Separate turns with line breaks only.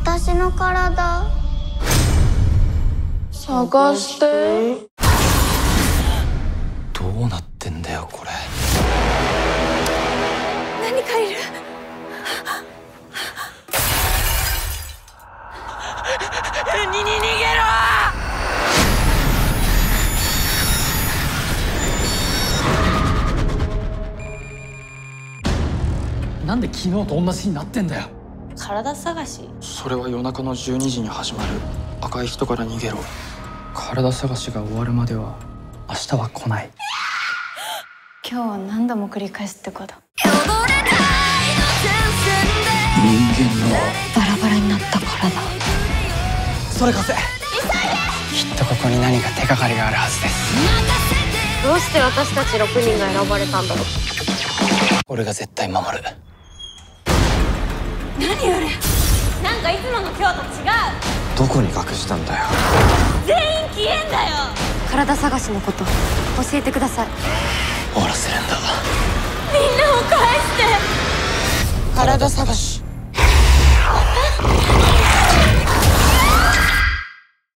私の体探して。
どうなってんだよこれ。
何かいる。逃げろ。
なんで昨日と同じになってんだよ。
体探し。
それは夜中の12時に始まる。赤い人から逃げろ。体探しが終わるまでは明日は来ない。
今日は何度も繰り返すってこと。
人間の
バラバラになった体。
それ貸せ。
きっとここに何か手がかりがあるはずです。
どうして私たち6人が選ばれたんだろう。
俺が絶対守る。
何あれ。なんかいつもの今日と違う。
どこに隠したんだよ。
全員消えんだよ。
体探しのこと教えてください。
終わらせるんだ。
みんな